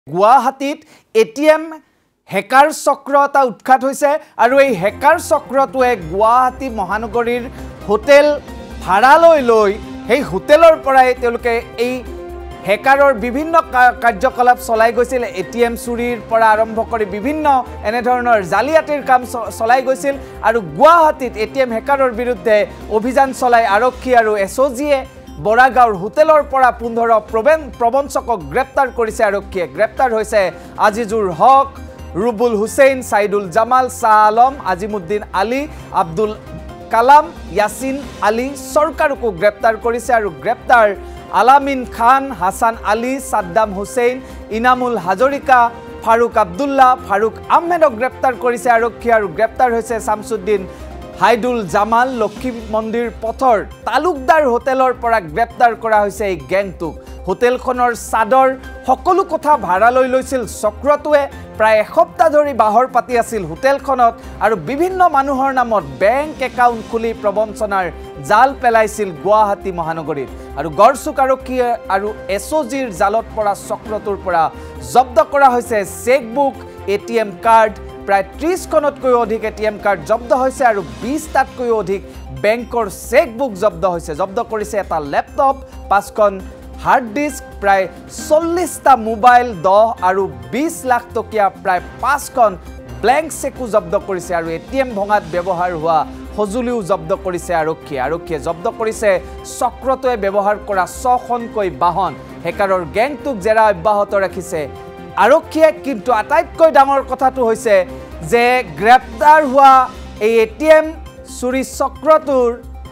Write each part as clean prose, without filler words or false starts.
গুৱাহাটীত ATM hacker চক্ৰ এটা উৎখাত হৈছে আৰু এই হেকাৰ চক্ৰটোৱে গুৱাহাটী মহানগৰীৰ হোটেল ভাড়ালৈ লৈ সেই হোটেলৰ পৰাই তেওঁলোকে এই হেকাৰৰ বিভিন্ন কাৰ্যকলাপ চলাই গৈছিল ATM চুৰিৰ পৰা আৰম্ভ কৰি বিভিন্ন এনে ধৰণৰ জালিয়াতিৰ কাম চলাই গৈছিল আৰু গুৱাহাটীত ATM হেকাৰৰ বিৰুদ্ধে অভিযান চলাই আৰক্ষী আৰু SOGয়ে বৰাগাঁৱৰ হোটেলৰ পৰা 15 প্ৰবঞ্চকক গ্ৰেপ্তাৰ কৰিছে আৰক্ষীয়ে গ্ৰেপ্তাৰ হৈছে আজিজুৰ হক ৰুবুল হুছেইন সাইদুল জামাল শাহ আলম আজিমুদ্দিন আলী আব্দুল কালাম ইয়াসিন আলী সৰকাৰকো গ্ৰেপ্তাৰ কৰিছে আৰু গ্ৰেপ্তাৰ আলামিন খান হাসান আলী সাদ্দাম হুছেইন ইনামুল হাজৰিকা ফাৰুক আব্দুল্লাহ ফাৰুক আহমেদক গ্ৰেপ্তাৰ কৰিছে আৰক্ষী আৰু গ্ৰেপ্তাৰ হৈছে শামসুদ্দিন হাইদুল জামাল লক্ষ্মী মন্দিৰ পথৰ তালুকদাৰ হোটেলৰ পৰা গ্ৰেপ্তাৰ কৰা হৈছে এই গ্যাংটোক হোটেলখনৰ সাদৰ সকলো কথা ভাড়া লৈ লৈছিল চক্ৰটোৱে প্ৰায় এসপ্তাহ ধৰি বাহৰ পাতি আছিল হোটেলখনত আৰু বিভিন্ন মানুহৰ নামত বেংক একাউণ্ট খুলি প্ৰবঞ্চনাৰ জাল পেলাইছিল গুৱাহাটী মহানগৰীত আৰু গড়চুক আৰক্ষীয়ে আৰু SOGৰ জালত পৰা চক্ৰটোৰ পৰা জব্দ কৰা হৈছে চেকবুক ATM কাৰ্ড প্ৰায় 30খনতকৈ অধিক ATM কাৰ্ড জব্দ হৈছে আৰু 20টাতকৈ অধিক বেংকৰ চেকবুক জব্দ হৈছে জব্দ কৰিছে এটা ল্যাপটপ 5খন হাৰ্ড ডিস্ক প্ৰায় 40টা মোবাইল 10 আৰু 20 লাখ টকীয়া প্ৰায় 5খন ব্ল্যাঙ্ক চেকো জব্দ কৰিছে আৰু ATM ভঙাত ব্যৱহাৰ হোৱা সজুলিও জব্দ কৰিছে আৰক্ষীয়ে জব্দ কৰিছে চক্ৰটোৱে ব্যৱহাৰ কৰা 6খনকৈ বাহন হেকাৰৰ গ্যাংটোক জেৰা অব্যাহত ৰাখিছে আৰক্ষীয়ে কিন্তু আটাইতকৈ ডাঙৰ কথাটো হৈছে যে গ্ৰেপ্তাৰ হোৱা এই ATM চুৰি চক্ৰটোৰ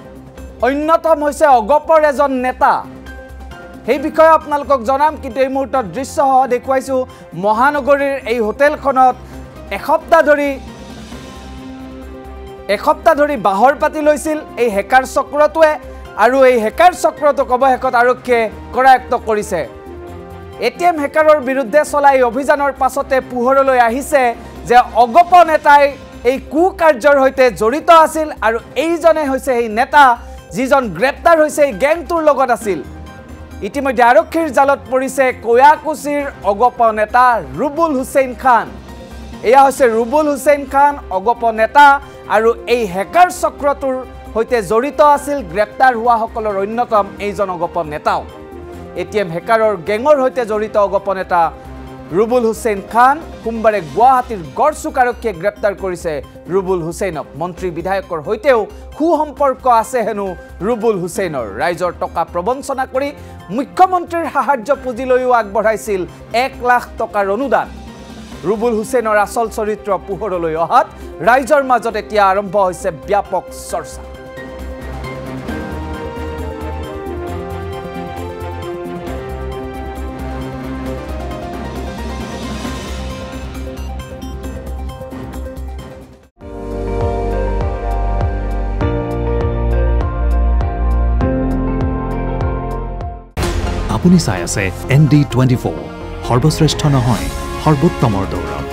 অন্যতম হৈছে অগপৰ এজন নেতা সেই বিষয়ে আপোনালোকক জনাম কিন্তু এই মুহূৰ্তত দৃশ্যসহ দেখুৱাইছো মহানগৰীৰ এই হোটেলখনত এসপ্তাহ ধৰি বাহৰ পাতি লৈছিল এই হেকাৰ চক্ৰটোৱে আৰু এই হেকাৰ চক্ৰটোক অৱশেষত আৰক্ষীয়ে কৰায়ত্ব কৰিছে ATM হেকাৰৰ বিৰুদ্ধে চলাই অভিযানৰ পাছতে পোহৰলৈ আহিছে যে অগপ নেতাই এই কুকাৰ্যৰ সৈতে জড়িত আছিল আৰু এইজনে হৈছে এই নেতা যিজন গ্ৰেপ্তাৰ হৈছে এই গ্যাংটোৰ লগত আছিল ইতিমধ্যে আৰক্ষীৰ জালত পৰিছে কোয়াকুচিৰ অগপ নেতা ৰুবুল হুছেইন খান এয়া হৈছে ৰুবুল হুছেইন খান অগপ নেতা আৰু এই হেকাৰ চক্ৰটোৰ সৈতে জড়িত আছিল গ্ৰেপ্তাৰ হোৱা সকলৰ অন্যতম এইজন অগপ নেতাও ATM হেকাৰৰ গেঙৰ সৈতে জড়িত অগপ নেতা ৰুবুল হুছেইন খান সোমবাৰে গুৱাহাটীৰ গড়চুক আৰক্ষীয়ে গ্ৰেপ্তাৰ কৰিছে ৰুবুল হুছেইনক মন্ত্ৰী বিধায়কৰ সৈতেও সুসম্পৰ্ক আছে হেনো ৰুবুল হুছেইনৰ ৰাইজৰ টকা প্ৰবঞ্চনা কৰি মুখ্যমন্ত্ৰীৰ সাহায্য পুঁজি লৈও আগবঢ়াইছিল 1 লাখ টকাৰ অনুদান ৰুবুল হুছেইনৰ আসল চৰিত্ৰ পোহৰলৈ অহাত ৰাইজৰ মাজত এতিয়া আৰম্ভ হৈছে ব্যাপক চৰ্চা আপুনি চাই আছে ND24 সৰ্বশ্ৰেষ্ঠ নহয় সৰ্বোত্তমৰ দৌৰত